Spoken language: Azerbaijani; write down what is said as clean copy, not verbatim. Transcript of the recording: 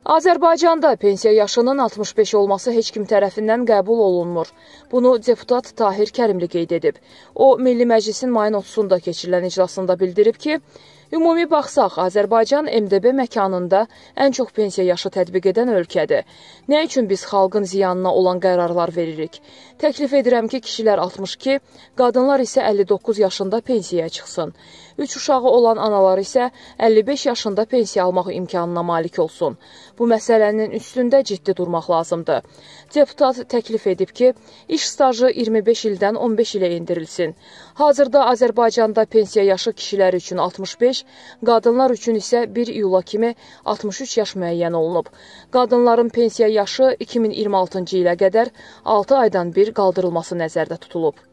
Azərbaycanda pensiya yaşının 65 olması heç kim tərəfindən qəbul olunmur. Bunu deputat Tahir Kərimli qeyd edib. O, Milli Məclisin mayın 30-da keçirilən iclasında bildirib ki, ümumi baxsaq, Azərbaycan MDB məkanında ən çox pensiya yaşı tətbiq edən ölkədir. Nə üçün biz xalqın ziyanına olan qərarlar veririk? Təklif edirəm ki, kişilər 62, qadınlar isə 59 yaşında pensiyaya çıxsın. 3 uşağı olan analar isə 55 yaşında pensiya almaq imkanına malik olsun. Bu məsələnin üstündə ciddi durmaq lazımdır. Deputat təklif edib ki, iş stajı 25 ildən 15 ilə endirilsin. Hazırda Azərbaycanda pensiya yaşı kişilər üçün 65, qadınlar üçün isə 1 iyula kimi 63 yaş müəyyən olunub. Qadınların pensiya yaşı 2026-cı ilə qədər 6 aydan bir qaldırılması nəzərdə tutulub.